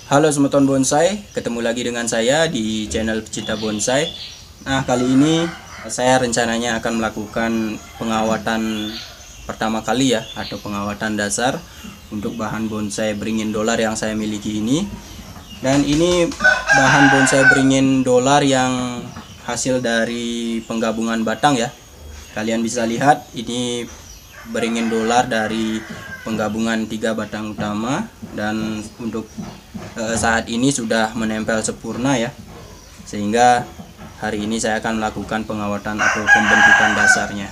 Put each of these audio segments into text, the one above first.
Halo Semeton Bonsai, ketemu lagi dengan saya di channel Pecinta Bonsai. Nah, kali ini saya rencananya akan melakukan pengawatan pertama kali ya, atau pengawatan dasar untuk bahan bonsai beringin dolar yang saya miliki ini. Dan ini bahan bonsai beringin dolar yang hasil dari penggabungan batang ya. Kalian bisa lihat ini beringin dolar dari penggabungan 3 batang utama, dan untuk saat ini sudah menempel sempurna ya, sehingga hari ini saya akan melakukan pengawatan atau pembentukan dasarnya.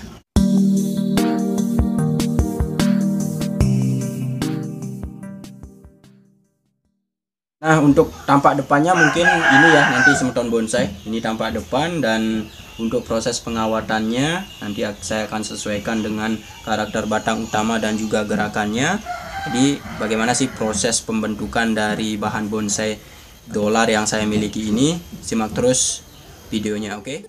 Nah, untuk tampak depannya mungkin ini ya, nanti Semeton Bonsai ini tampak depan, dan untuk proses pengawatannya nanti saya akan sesuaikan dengan karakter batang utama dan juga gerakannya. Jadi bagaimana sih proses pembentukan dari bahan bonsai dolar yang saya miliki ini? Simak terus videonya, oke?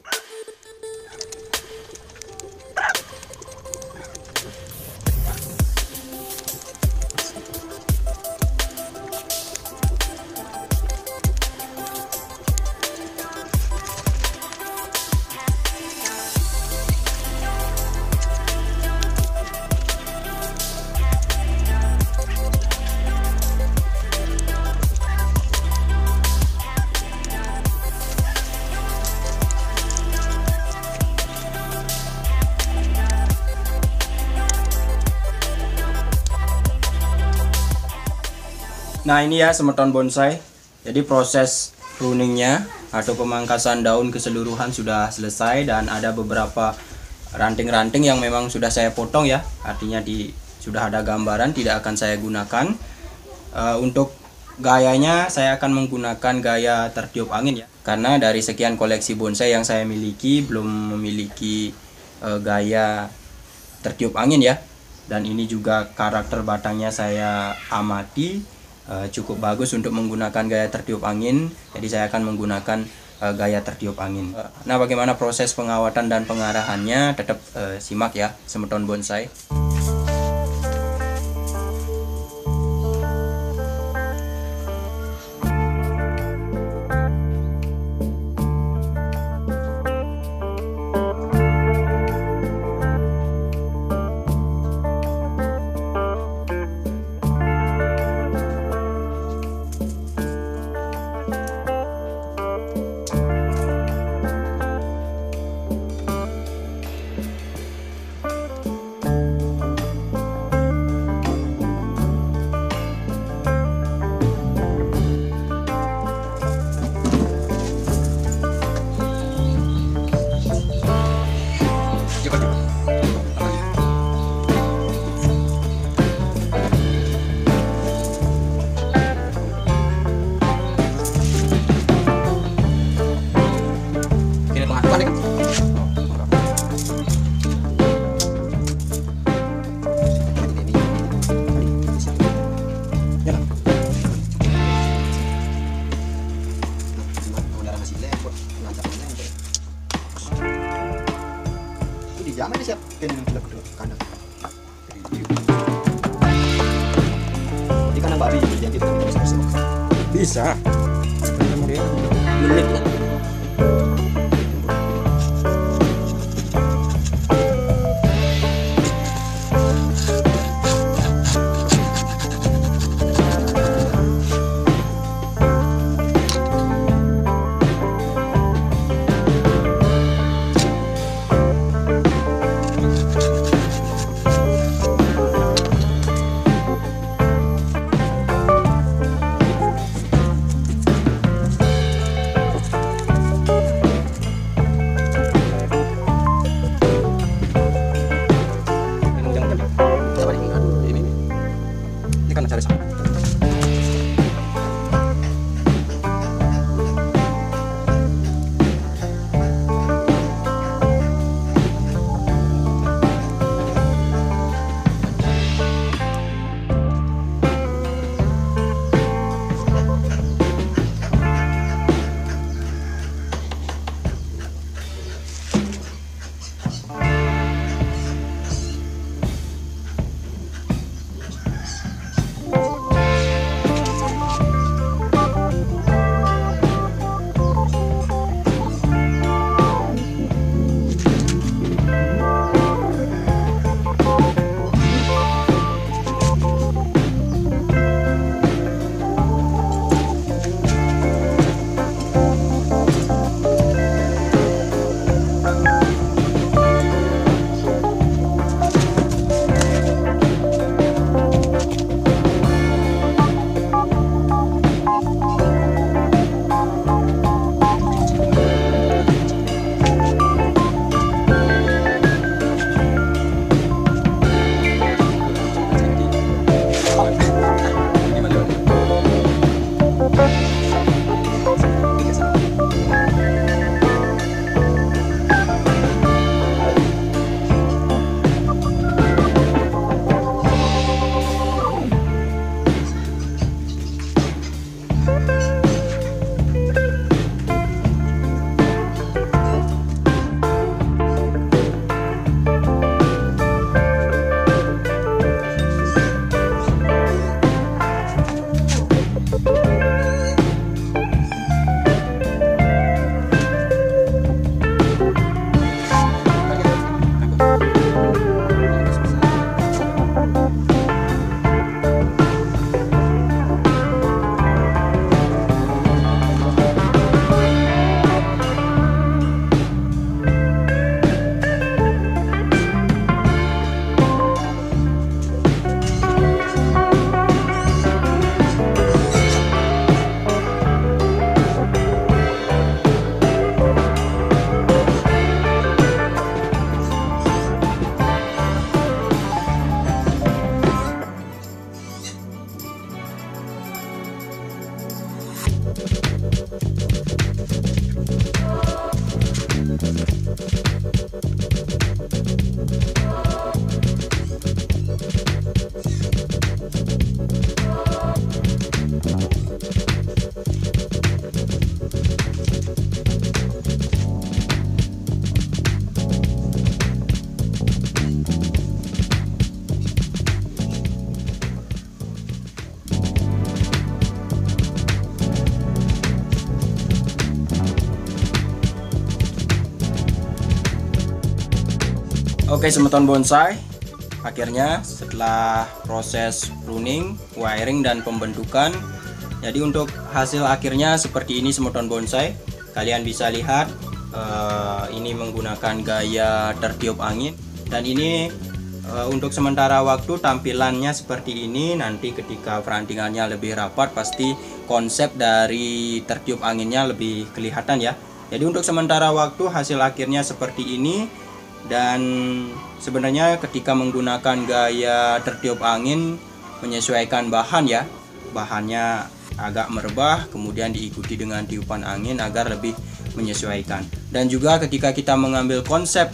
Nah, ini ya Semeton Bonsai. Jadi proses pruningnya atau pemangkasan daun keseluruhan sudah selesai, dan ada beberapa ranting-ranting yang memang sudah saya potong ya. Artinya sudah ada gambaran, tidak akan saya gunakan. Untuk gayanya saya akan menggunakan gaya tertiup angin ya. Karena dari sekian koleksi bonsai yang saya miliki belum memiliki gaya tertiup angin ya. Dan ini juga karakter batangnya saya amati cukup bagus untuk menggunakan gaya tertiup angin, jadi saya akan menggunakan gaya tertiup angin. Nah, bagaimana proses pengawatan dan pengarahannya, tetap simak ya Semeton Bonsai. Jangan disiapkan yang sudah kedua kandang. Di kandang babi jadi kita bisa simak. Bisa. Kemudian menit lah. Oke semeton bonsai, akhirnya setelah proses pruning, wiring dan pembentukan, jadi untuk hasil akhirnya seperti ini semeton bonsai. Kalian bisa lihat ini menggunakan gaya tertiup angin, dan ini untuk sementara waktu tampilannya seperti ini. Nanti ketika perantingannya lebih rapat pasti konsep dari tertiup anginnya lebih kelihatan ya. Jadi untuk sementara waktu hasil akhirnya seperti ini. Dan sebenarnya ketika menggunakan gaya tertiup angin menyesuaikan bahan ya, bahannya agak merebah kemudian diikuti dengan tiupan angin agar lebih menyesuaikan. Dan juga ketika kita mengambil konsep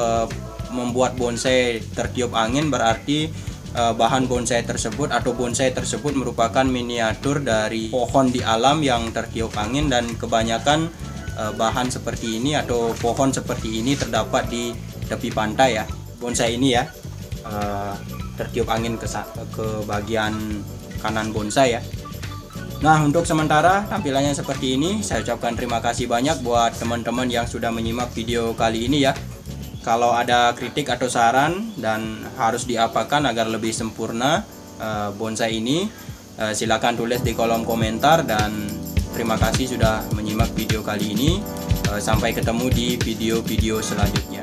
membuat bonsai tertiup angin, berarti bahan bonsai tersebut atau bonsai tersebut merupakan miniatur dari pohon di alam yang tertiup angin, dan kebanyakan bahan seperti ini atau pohon seperti ini terdapat di tepi pantai ya. Bonsai ini ya tertiup angin ke bagian kanan bonsai ya. Nah untuk sementara tampilannya seperti ini. Saya ucapkan terima kasih banyak buat teman-teman yang sudah menyimak video kali ini ya. Kalau ada kritik atau saran dan harus diapakan agar lebih sempurna bonsai ini, silakan tulis di kolom komentar. Dan terima kasih sudah menyimak video kali ini. Sampai ketemu di video-video selanjutnya.